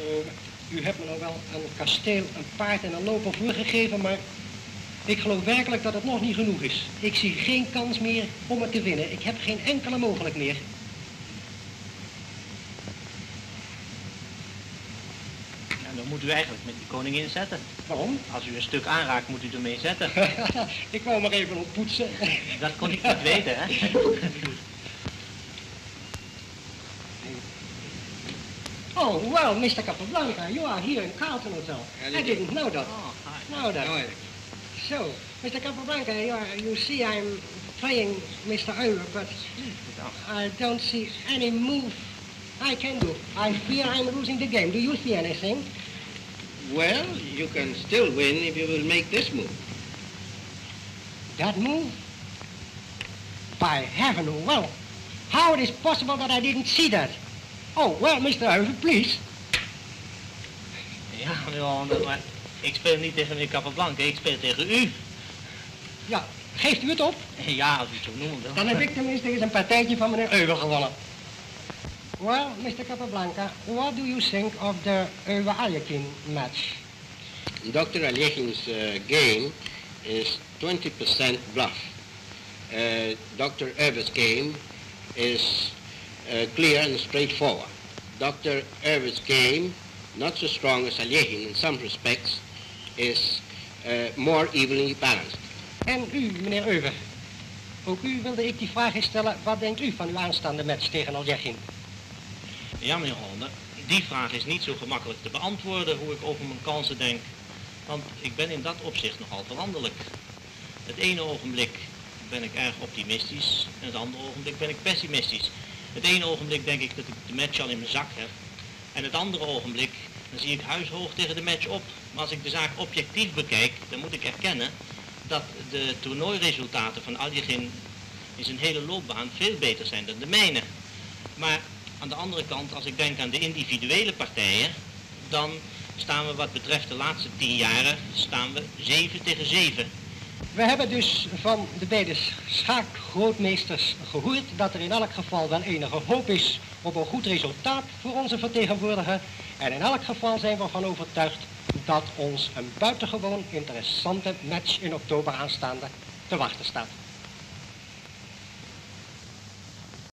U hebt me nou wel een kasteel, een paard en een loper voorgegeven, maar ik geloof werkelijk dat het nog niet genoeg is. Ik zie geen kans meer om het te winnen. Ik heb geen enkele mogelijk meer. En dan moet u eigenlijk met die koningin zetten. Waarom? Als u een stuk aanraakt, moet u ermee zetten. Ik wou maar even ontpoetsen. Dat kon ik niet weten, hè? Oh, well, Mr. Capablanca, you are here in Carlton Hotel. I didn't know that. Oh, hi. Know that. So, Mr. Capablanca, you see I'm playing Mr. Euler, but I don't see any move I can do. I fear I'm losing the game. Do you see anything? Well, you can still win if you will make this move. That move? By heaven, well, how it is possible that I didn't see that? Oh, well, Mr. Euler, please. Ja, meneer Hollander, maar ik speel niet tegen meneer Capablanca, ik speel tegen u. Ja, geeft u het op? Ja, als u het zo noemt. Dan heb ik tenminste eens een partijtje van meneer Euler gewonnen. Well, Mr. Capablanca, what do you think of the Euler-Aljekin match? Dr. Aljechin's game is 20% bluff. Dr. Erber's game is clear and straightforward. Dr. Erber's game, not so strong as Aljechin in some respects, is more evenly balanced. En u, meneer Euler, ook u wilde ik die vraag eens stellen. Wat denkt u van uw aanstaande match tegen Aljechin? Ja, meneer Hollander, die vraag is niet zo gemakkelijk te beantwoorden hoe ik over mijn kansen denk. Want ik ben in dat opzicht nogal veranderlijk. Het ene ogenblik ben ik erg optimistisch en het andere ogenblik ben ik pessimistisch. Het ene ogenblik denk ik dat ik de match al in mijn zak heb. En het andere ogenblik, dan zie ik huishoog tegen de match op. Maar als ik de zaak objectief bekijk, dan moet ik erkennen dat de toernooiresultaten van Aljechin in zijn hele loopbaan veel beter zijn dan de mijne. Maar aan de andere kant, als ik denk aan de individuele partijen, dan staan we wat betreft de laatste 10 jaren, staan we 7 tegen 7. We hebben dus van de beide schaakgrootmeesters gehoord dat er in elk geval wel enige hoop is op een goed resultaat voor onze vertegenwoordiger. En in elk geval zijn we ervan overtuigd dat ons een buitengewoon interessante match in oktober aanstaande te wachten staat.